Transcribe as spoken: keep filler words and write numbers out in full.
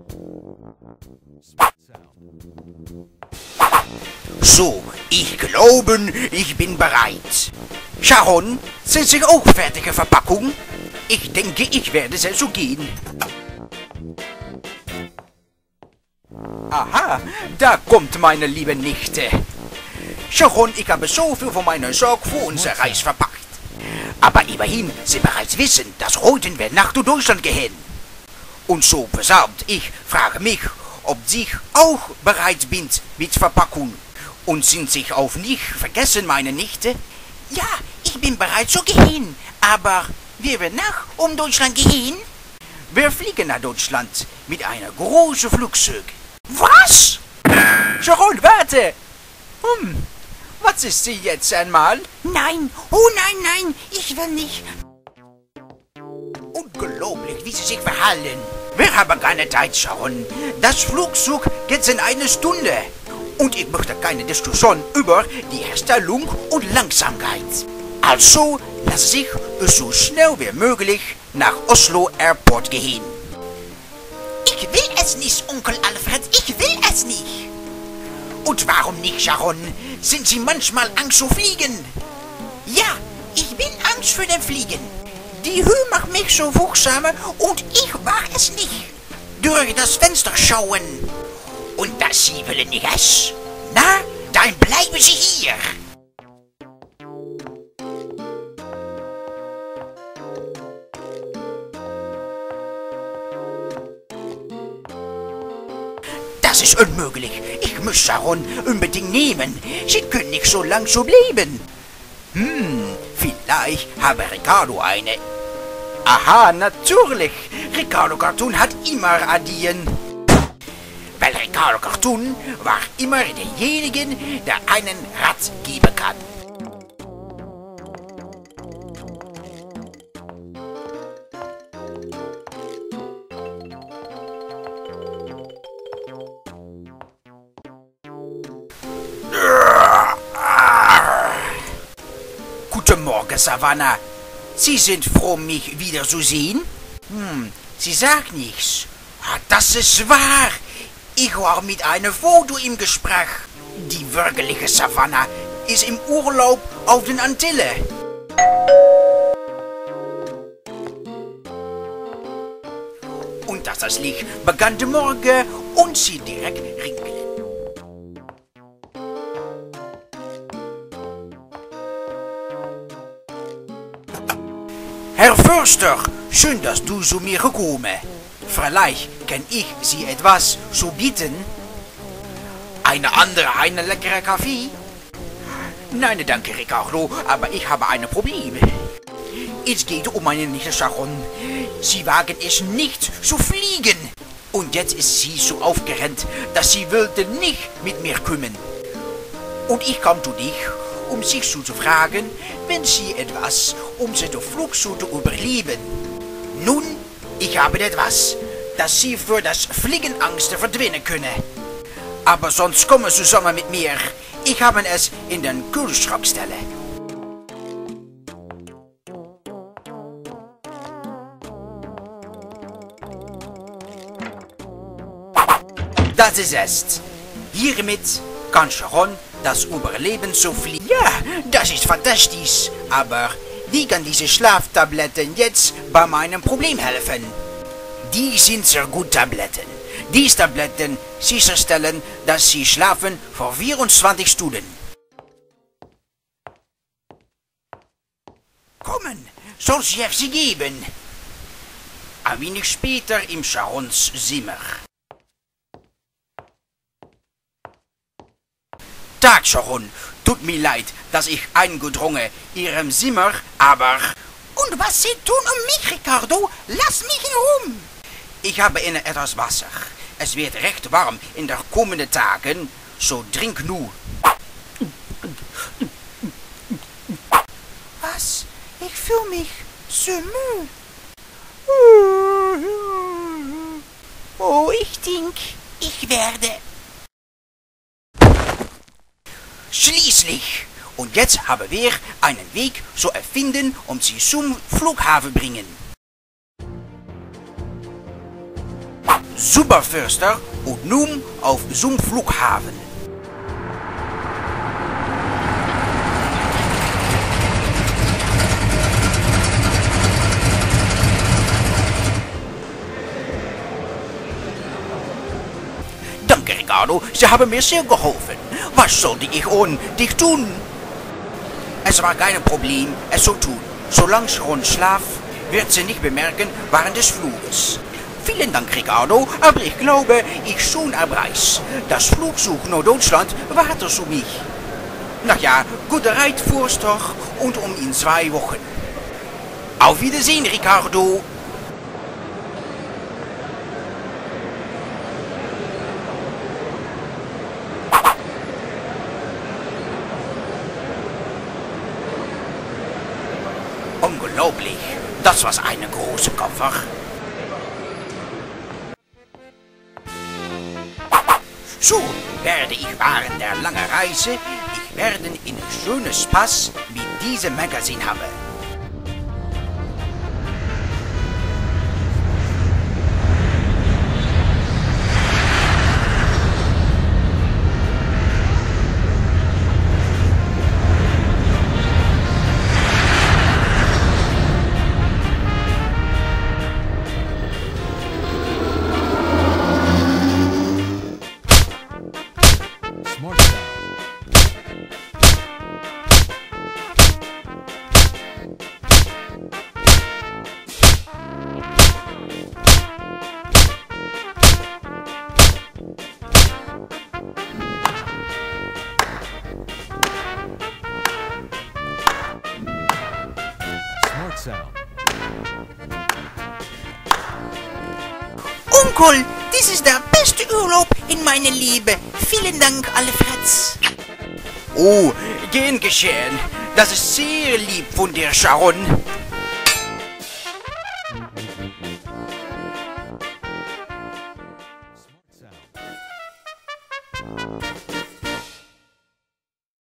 So, ich glaube, ich bin bereit. Sharon, sind Sie auch fertige Verpackung? Ich denke, ich werde sehr so gehen. Aha, da kommt meine liebe Nichte. Sharon, ich habe so viel von meiner Sorge für unsere Reise verpackt. Aber immerhin, Sie bereits wissen, dass heute wir nach Deutschland gehen. Und so versammelt, ich frage mich, ob Sie auch bereit sind mit Verpackung. Und sind sich auf nicht vergessen, meine Nichte? Ja, ich bin bereit zu gehen. Aber wir werden nach um Deutschland gehen? Wir fliegen nach Deutschland mit einer großen Flugzeug. Was? Sharon, warte! Hm, was ist sie jetzt einmal? Nein, oh nein, nein, ich will nicht. Unglaublich, wie sie sich verhalten. Wir haben keine Zeit, Sharon. Das Flugzeug geht in eine Stunde. Und ich möchte keine Diskussion über die Herstellung und Langsamkeit. Also lass sich so schnell wie möglich nach Oslo Airport gehen. Ich will es nicht, Onkel Alfred, ich will es nicht. Und warum nicht, Sharon? Sind Sie manchmal Angst zu fliegen? Ja, ich bin Angst für den Fliegen. Die Höhe macht mich so furchtsam und ich mag es nicht. Durch das Fenster schauen. Und das Sie wollen nicht es? Na, dann bleiben Sie hier. Das ist unmöglich. Ich muss Sharon unbedingt nehmen. Sie können nicht so lang so bleiben. Hm, vielleicht habe Ricardo eine. Aha, natürlich. Ricardo Cartoon hat immer Adien. Weil Ricardo Cartoon war immer derjenige, der einen Rat geben kann. Guten Morgen, Savannah. Sie sind froh, mich wieder zu sehen? Hm, sie sagt nichts. Ah, das ist wahr. Ich war mit einem Foto im Gespräch. Die wirkliche Savannah ist im Urlaub auf den Antillen. Und als das Licht begann der Morgen und sie direkt ringeln. Herr Förster, schön, dass du zu mir gekommen. Vielleicht kann ich Sie etwas zu bieten. Eine andere, eine leckere Kaffee? Nein, danke, Ricardo, aber ich habe ein Problem. Es geht um meine Nichte Sharon. Sie wagen es nicht zu fliegen. Und jetzt ist sie so aufgerannt, dass sie wollte nicht mit mir kommen. Und ich kam zu dich, um sich zu fragen, wenn sie etwas, um sie den Flug zu überleben. Nun, ich habe etwas, dass sie für das Fliegen Angst verdwinnen können. Aber sonst kommen sie zusammen mit mir. Ich habe es in den Kühlschrank stellen. Das ist es. Hiermit kann Sharon das Überleben so fliehen. Ja, das ist fantastisch. Aber wie kann diese Schlaftabletten jetzt bei meinem Problem helfen? Die sind sehr gut Tabletten. Diese Tabletten sicherstellen, dass Sie schlafen für vierundzwanzig Stunden. Kommen, soll ich sie geben? Ein wenig später im Sharons Zimmer. Tag, Sharon. Tut mir leid, dass ich eingedrungen Ihrem Zimmer, aber... Und was Sie tun um mich, Ricardo? Lass mich in Ruhe. Ich habe Ihnen etwas Wasser. Es wird recht warm in den kommenden Tagen, so trink nur. Was? Ich fühle mich so müde. Oh, ich denke, ich werde... Schließlich! Und jetzt haben wir einen Weg zu erfinden, um Sie zum Flughafen zu bringen. Superförster und nun auf zum Flughafen. Danke, Ricardo, Sie haben mir sehr geholfen. Was sollte ich ohne dich tun? Es war kein Problem, es zu tun. Solange Sharon schlaft, wird sie nicht bemerken während des Fluges. Vielen Dank, Ricardo, aber ich glaube, ich schon abreiß. Das Flugzeug nach Deutschland wartet auf mich. Na ja, gute Reitfuß doch und um in zwei Wochen. Auf Wiedersehen, Ricardo. Unglaublich, das war eine große Koffer. So werde ich während der langen Reise, ich werde ein schönes Pass mit diesem Magazin haben. Smart Sound. Smart Sound. Onkel, dies ist der beste Urlaub in meinem Leben. Vielen Dank, Alfred. Oh, gern geschehen. Das ist sehr lieb von dir, Sharon.